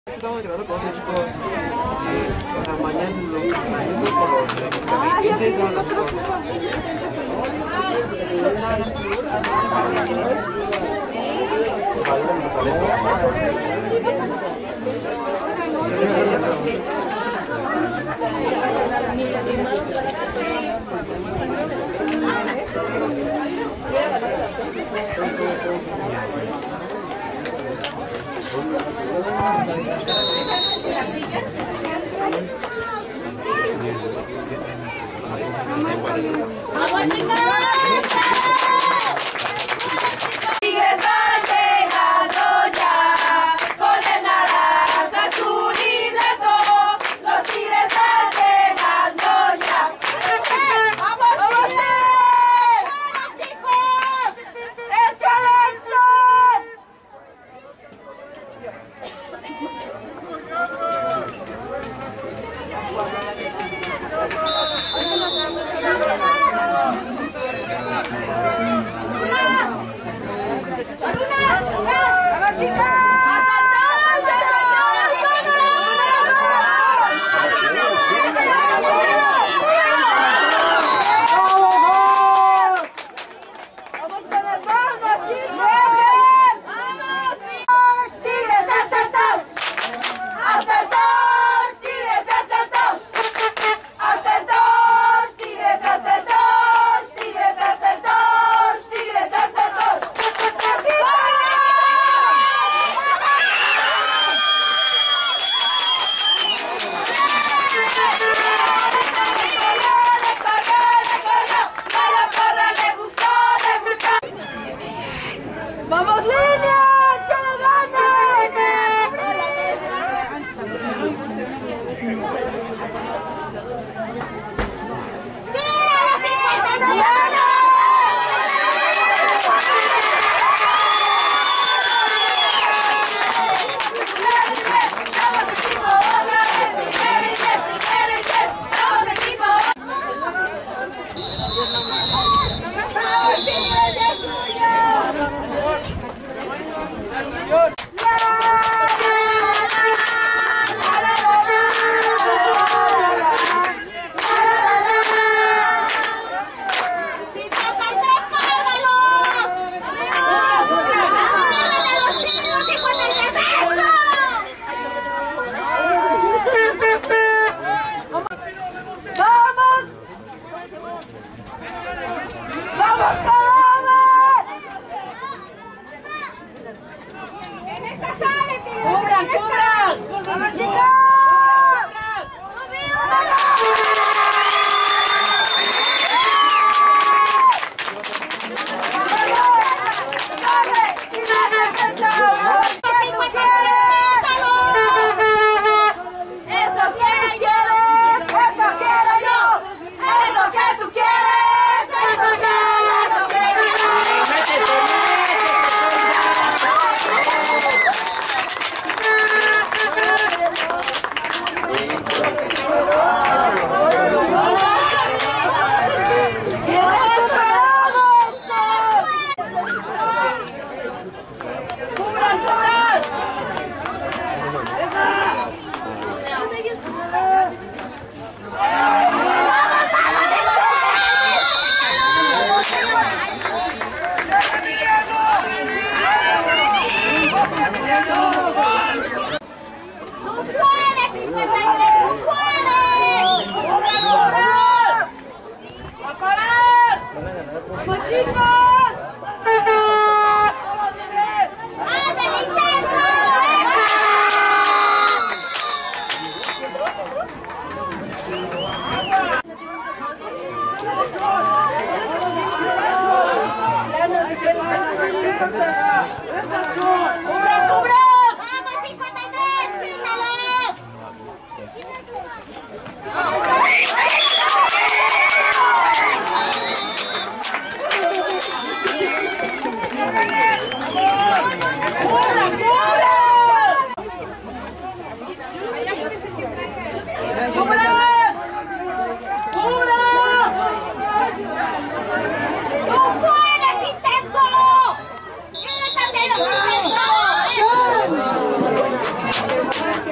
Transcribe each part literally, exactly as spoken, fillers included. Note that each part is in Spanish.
Estamos grabando con otros chicos. Sí, o sea, mañana los entrenamientos por los de quince son los mejores.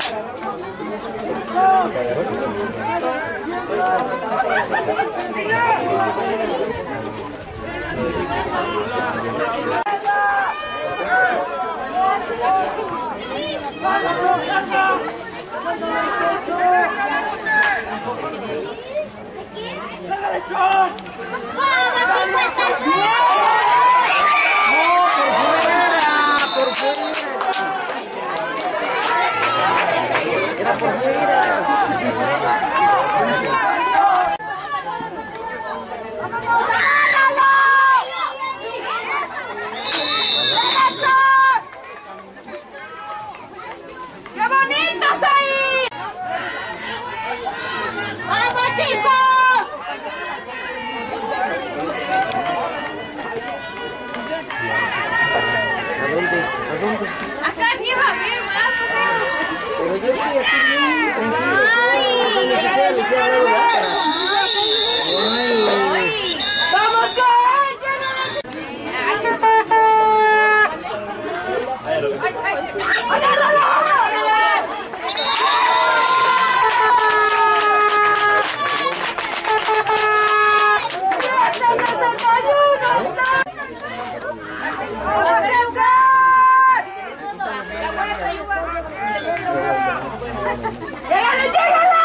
Acá arriba, bien, más. Pero yo estoy aquí bien tranquilo. ¡Vamos, ¡Llegale, llegale!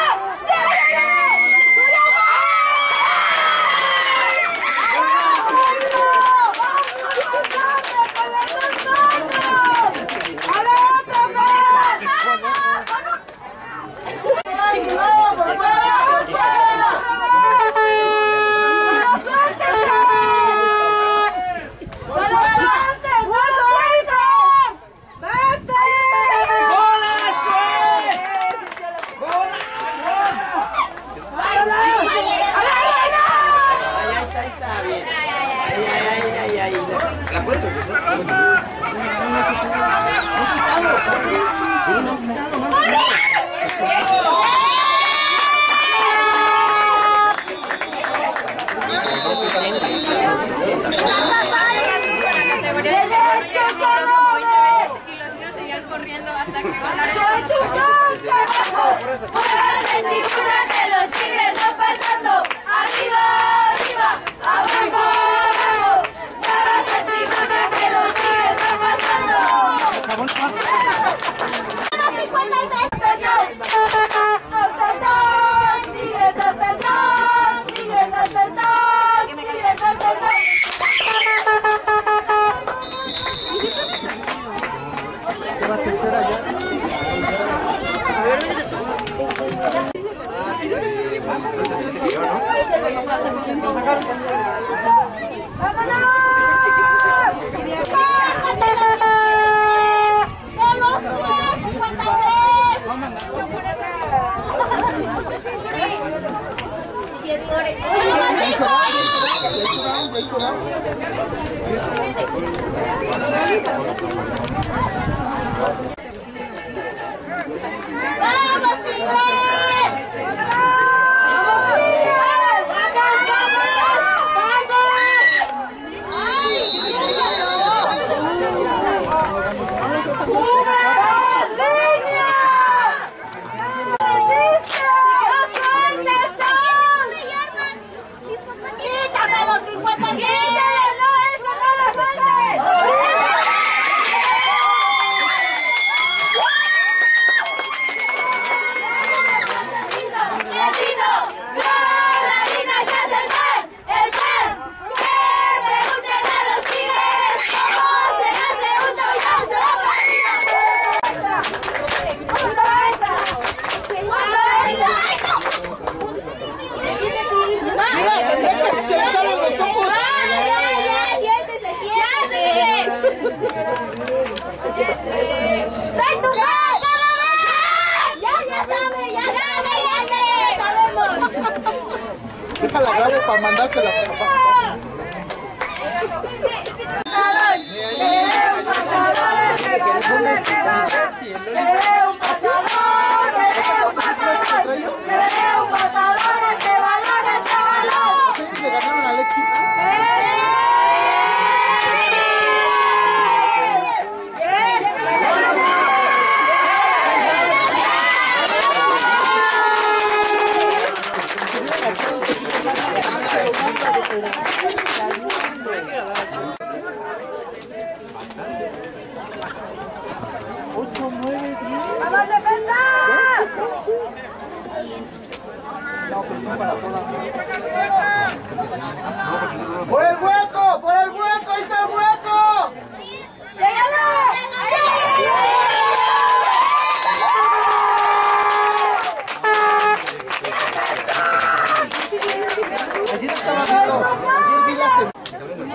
Corriendo hasta que ¡soy tu blanca! ¡Mueve tribuna que los tigres van pasando! ¡Arriba, arriba! ¡Abajo, abajo! ¡Mueve tribuna que los tigres van pasando! cincuenta y tres ¡Tigres hasta el top! ¡Tigres hasta el top! ¡Tigres hasta el top! ¡Vamos, Tigres! Déjala grabo para mandársela a su papá. Le ganaron a Alexis. ¡Vamos, defensa! ¡Por el hueco! ¡Por el hueco! ¡Ahí está el hueco! ¡Llegale! Ayer estaba viendo, ayer vi la semana.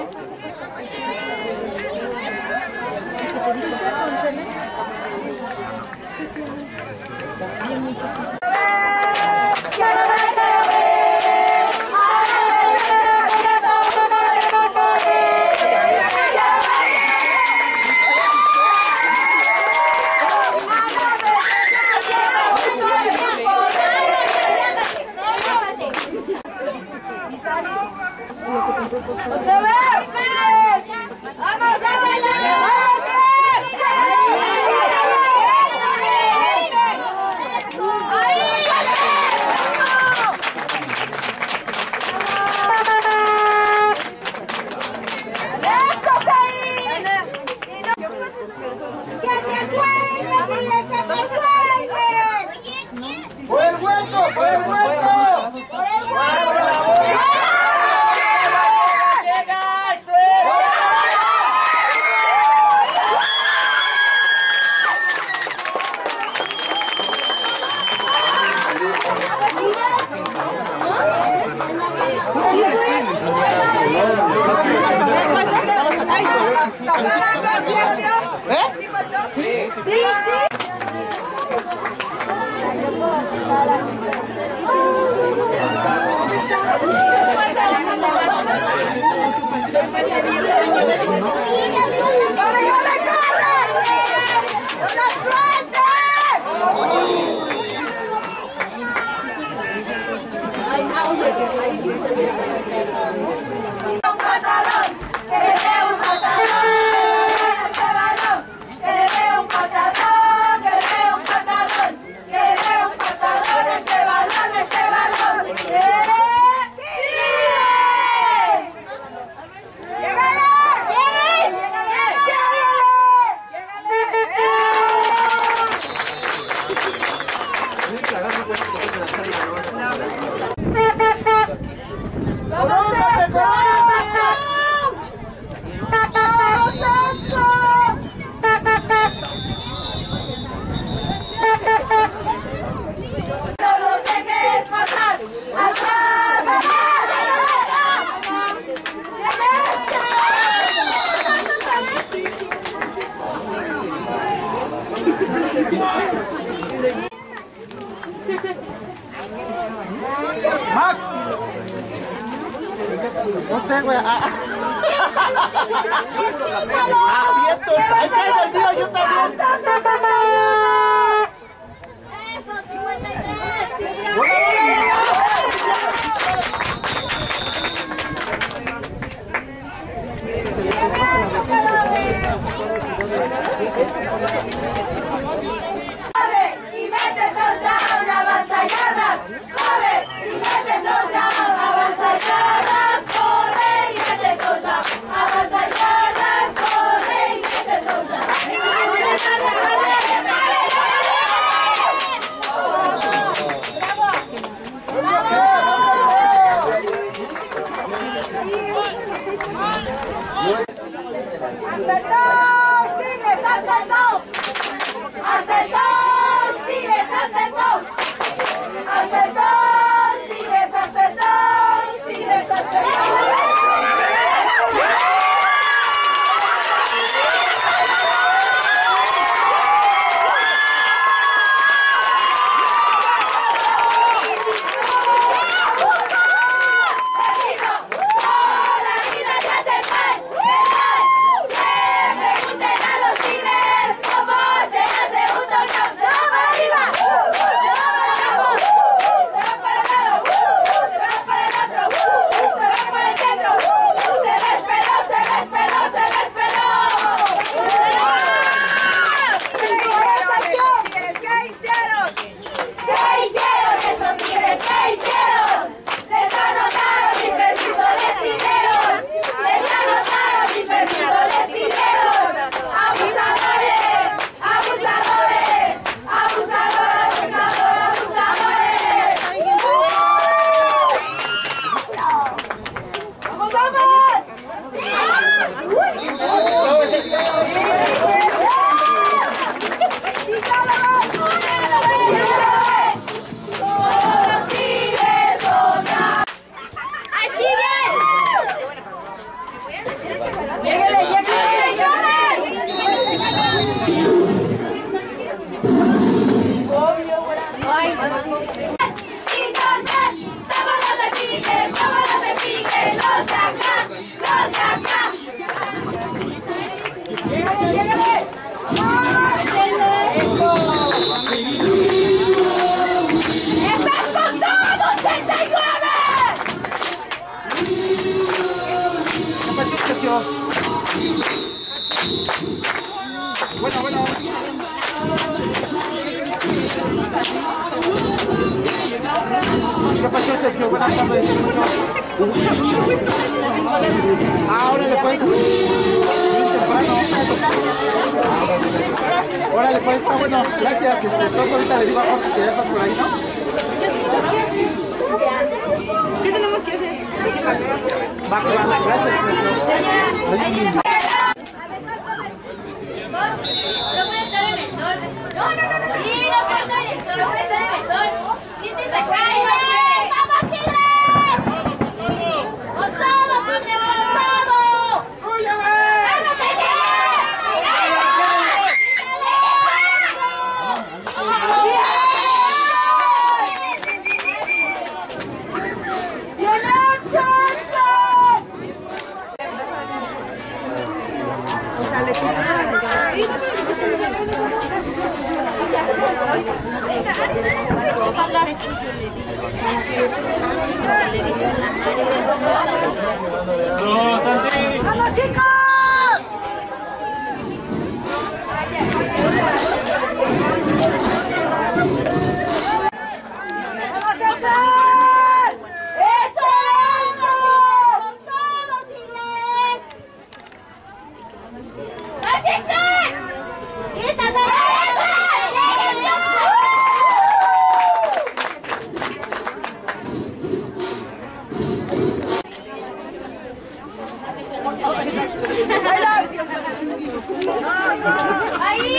¡Otra vez! ¡Vamos a bailar! ¡Por el hueco! ¡Por el hueco! Sí, sí, sí. ¡Corre, corre, corre! ¡No la sueltes! Un patadón, que le dé un patadón, ese balón, que le dé un patadón, que le dé un patadón, que le dé un patadón, ese balón, ese balón. ¡Tires! ¡Llegale! No los dejes pasar. ¡Atrás, atrás, ¡Mac! No sé, güey. Ah, ah, vientos. Ahí traigo el mío, yo también. ¡Eso, cincuenta y tres! ¡Corre! ¡Y mete touchdown! ¡Avanza yardas! ¡Corre! ¡Y mete touchdown! ¡Avanza yardas! ¡Corre! ¡Y mete touchdown! ¡Avanza yardas! ¡Corre! ¡Y mete touchdown! ¡Corre! Bueno, bueno. ¿Qué pasó, Sergio? Buenas tardes. Ahora le puedes. Órale, pues está bueno. Gracias. Entonces ahorita le digo a José que ya estás por ahí, ¿no? ¿Qué tenemos que hacer? Va, va, gracias, Sergio. No puede estar en el sol. No, no, no, no. Sí, no puede estar en el sol. No puede estar en el sol. Siéntese acá. ¡Vamos, Tigres! ¡Con todo, Tigres, con todo! ¡Vamos, ¡vamos, chicos! ¡Vamos a hacer! ¡Esto es con todo, Tigres! ¡Gracias, Tigres! ¡Siéntase! ¡Ahí!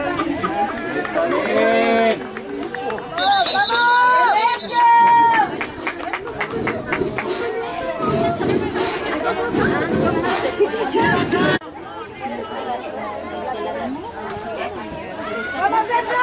¡Vamos! ¡Derecho! ¡Vamos, Sergio!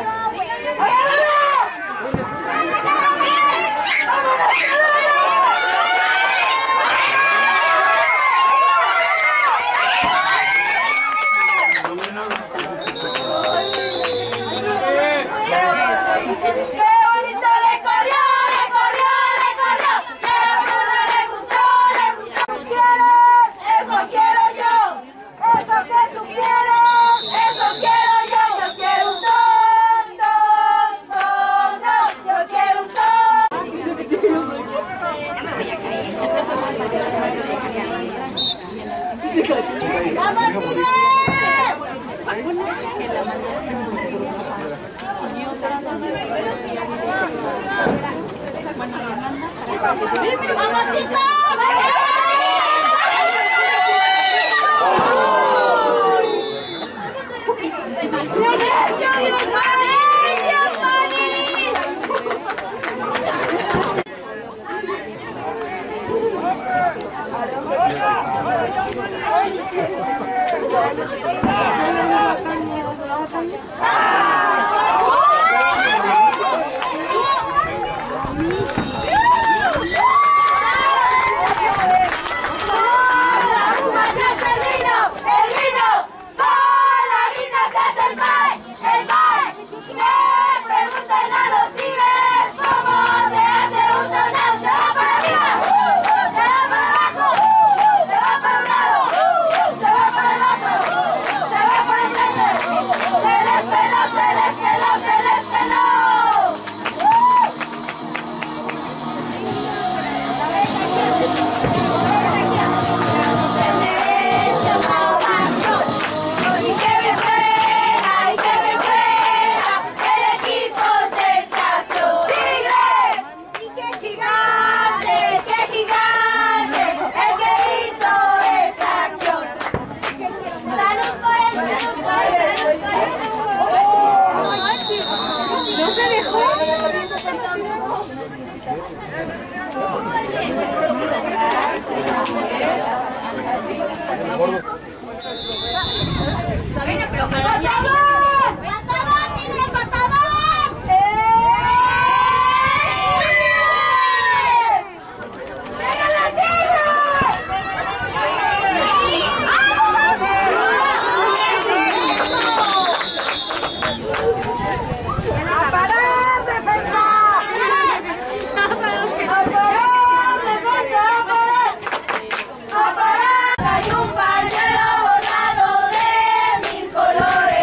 ¡Vamos, chicos! Hay un pañuelo bordado de mil colores.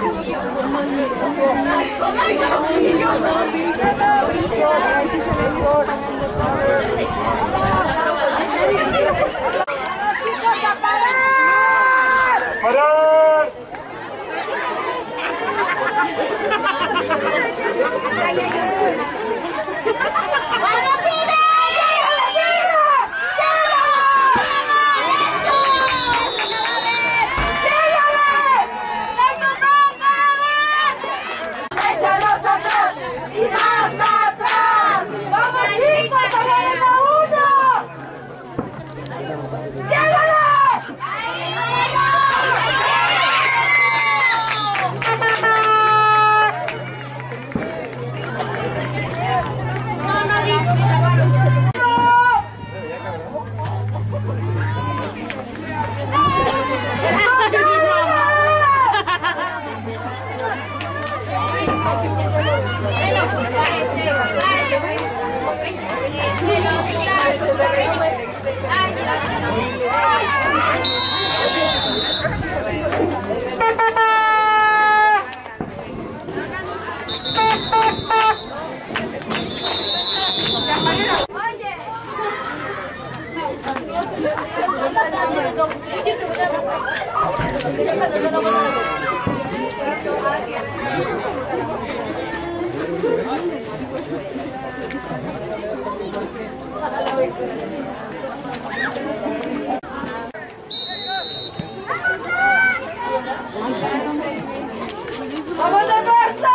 ¡Vamos de fuerza!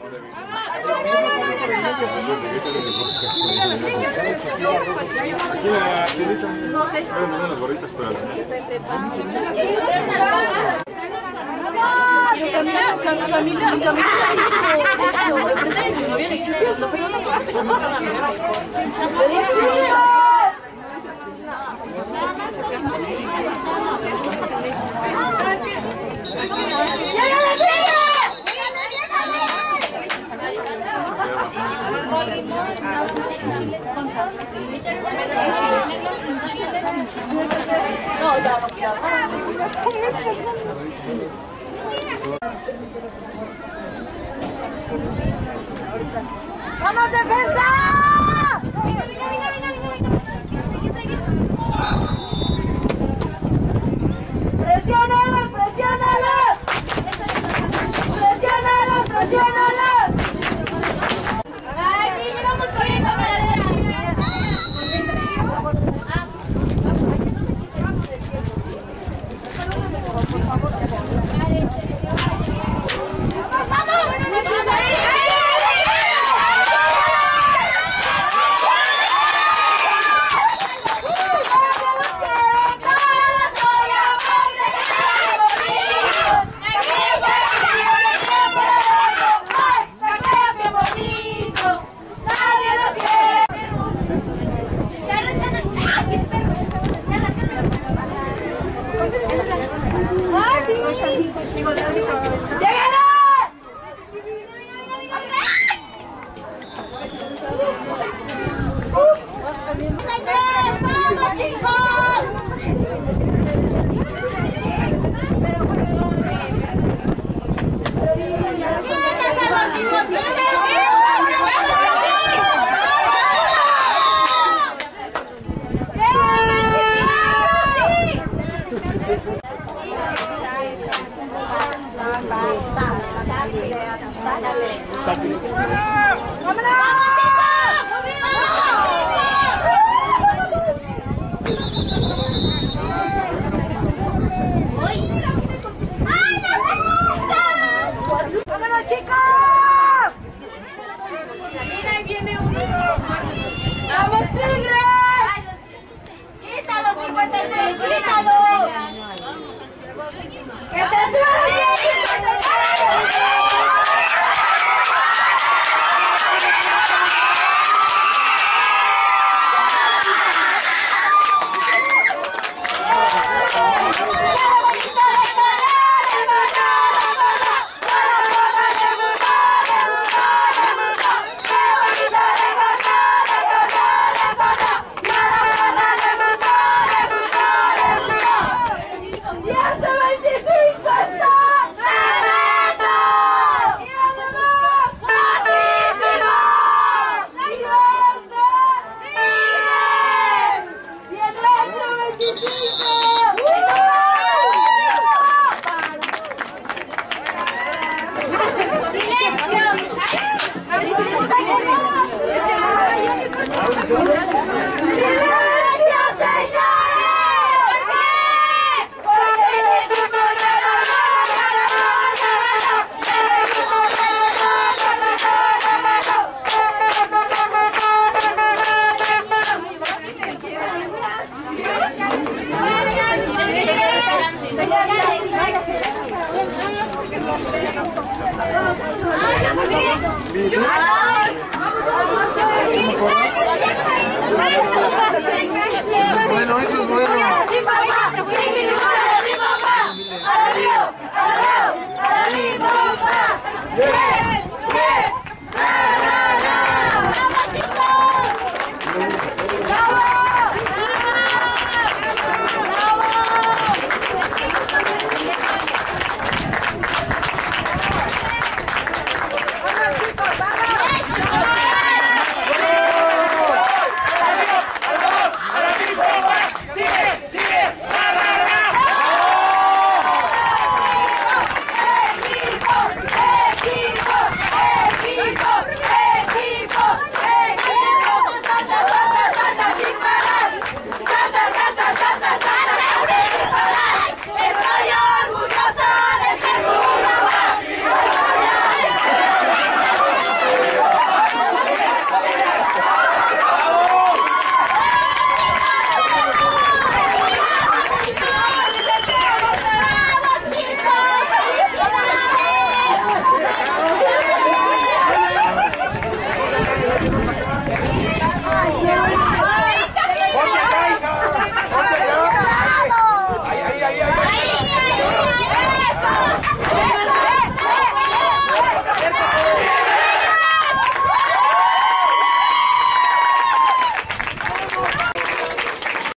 ¡Vamos, defensa! Venga, venga, venga, venga, venga. ¡Presiónalos, presiónalos! ¡Presiónalos, presiónalos! ¡Ay, sí, llevamos corriendo para adelante! ¡Vámonos, chicos! Mira, ahí viene uno. ¡Vamos, Tigres! ¡Quítalo, cincuenta y tres! ¡Quítalo! ¡Que te suene! Bueno, eso es bueno. ¡Arriba! ¡Arriba! ¡Arriba! ¡Arriba!